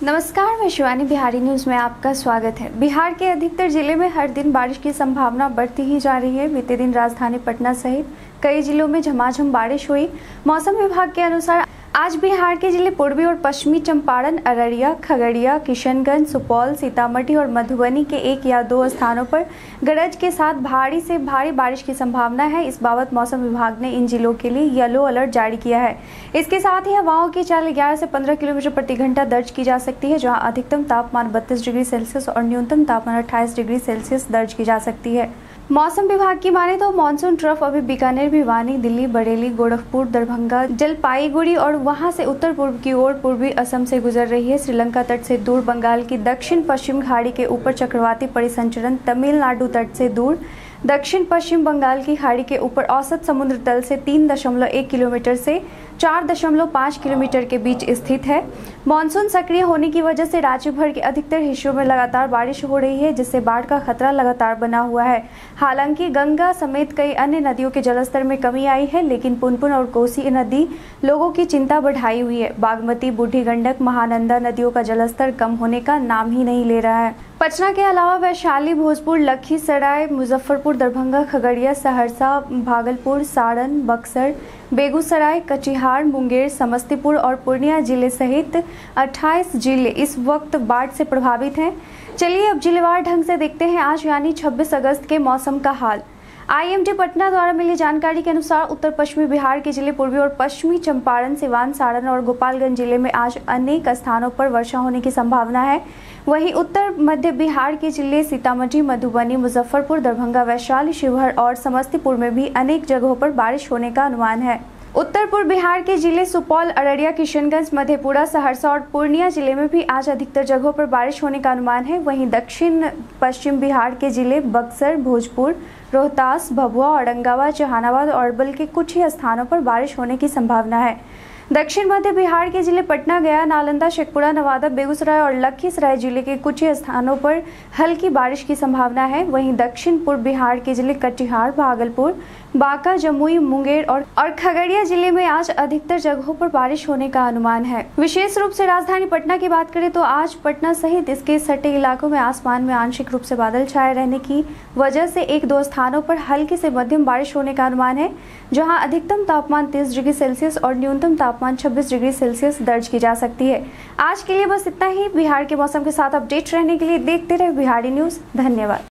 नमस्कार, मैं शिवानी। बिहारी न्यूज में आपका स्वागत है। बिहार के अधिकतर जिले में हर दिन बारिश की संभावना बढ़ती ही जा रही है। बीते दिन राजधानी पटना सहित कई जिलों में झमाझम बारिश हुई। मौसम विभाग के अनुसार आज बिहार के जिले पूर्वी और पश्चिमी चंपारण, अररिया, खगड़िया, किशनगंज, सुपौल, सीतामढ़ी और मधुबनी के 1 या 2 स्थानों पर गरज के साथ भारी से भारी बारिश की संभावना है। इस बाबत मौसम विभाग ने इन जिलों के लिए येलो अलर्ट जारी किया है। इसके साथ ही हवाओं की चाल 11 से 15 किलोमीटर प्रति घंटा दर्ज की जा सकती है, जहां अधिकतम तापमान 32 डिग्री सेल्सियस और न्यूनतम तापमान 28 डिग्री सेल्सियस दर्ज की जा सकती है। मौसम विभाग की माने तो मानसून ट्रफ अभी बीकानेर, भिवानी, दिल्ली, बरेली, गोरखपुर, दरभंगा, जलपाईगुड़ी और वहां से उत्तर पूर्व की ओर पूर्वी असम से गुजर रही है। श्रीलंका तट से दूर, बंगाल की दक्षिण पश्चिम खाड़ी के ऊपर चक्रवाती परिसंचरण, तमिलनाडु तट से दूर, दक्षिण पश्चिम बंगाल की खाड़ी के ऊपर औसत समुद्र तल से 3.1 किलोमीटर से 4.5 किलोमीटर के बीच स्थित है। मानसून सक्रिय होने की वजह से राज्य भर के अधिकतर हिस्सों में लगातार बारिश हो रही है, जिससे बाढ़ का खतरा लगातार बना हुआ है। हालांकि गंगा समेत कई अन्य नदियों के जलस्तर में कमी आई है, लेकिन पुनपुन और कोसी नदी लोगों की चिंता बढ़ाई हुई है। बागमती, बूढ़ी गंडक, महानंदा नदियों का जलस्तर कम होने का नाम ही नहीं ले रहा है। पटना के अलावा वैशाली, भोजपुर, लखीसराय, मुजफ्फरपुर, दरभंगा, खगड़िया, सहरसा, भागलपुर, सारण, बक्सर, बेगूसराय, कटिहार, मुंगेर, समस्तीपुर और पूर्णिया जिले सहित 28 जिले इस वक्त बाढ़ से प्रभावित हैं। चलिए अब जिलेवार ढंग से देखते हैं आज यानी 26 अगस्त के मौसम का हाल। IMD पटना द्वारा मिली जानकारी के अनुसार उत्तर पश्चिमी बिहार के जिले पूर्वी और पश्चिमी चंपारण, सिवान, सारण और गोपालगंज जिले में आज अनेक स्थानों पर वर्षा होने की संभावना है। वहीं उत्तर मध्य बिहार के जिले सीतामढ़ी, मधुबनी, मुजफ्फरपुर, दरभंगा, वैशाली, शिवहर और समस्तीपुर में भी अनेक जगहों पर बारिश होने का अनुमान है। उत्तर पूर्व बिहार के जिले सुपौल, अररिया, किशनगंज, मधेपुरा, सहरसा और पूर्णिया जिले में भी आज अधिकतर जगहों पर बारिश होने का अनुमान है। वहीं दक्षिण पश्चिम बिहार के जिले बक्सर, भोजपुर, रोहतास, भभुआ, औरंगाबाद, जहानाबाद और अरवल के कुछ ही स्थानों पर बारिश होने की संभावना है। दक्षिण मध्य बिहार के जिले पटना, गया, नालंदा, शेखपुरा, नवादा, बेगूसराय और लखीसराय जिले के कुछ ही स्थानों पर हल्की बारिश की संभावना है। वहीं दक्षिण पूर्व बिहार के जिले कटिहार, भागलपुर, बांका, जमुई, मुंगेर और खगड़िया जिले में आज अधिकतर जगहों पर बारिश होने का अनुमान है। विशेष रूप से राजधानी पटना की बात करें तो आज पटना सहित इसके सटे इलाकों में आसमान में आंशिक रूप से बादल छाए रहने की वजह से 1-2 स्थानों पर हल्की से मध्यम बारिश होने का अनुमान है, जहां अधिकतम तापमान 30 डिग्री सेल्सियस और न्यूनतम तापमान 26 डिग्री सेल्सियस दर्ज की जा सकती है। आज के लिए बस इतना ही। बिहार के मौसम के साथ अपडेट रहने के लिए देखते रहे बिहारी न्यूज। धन्यवाद।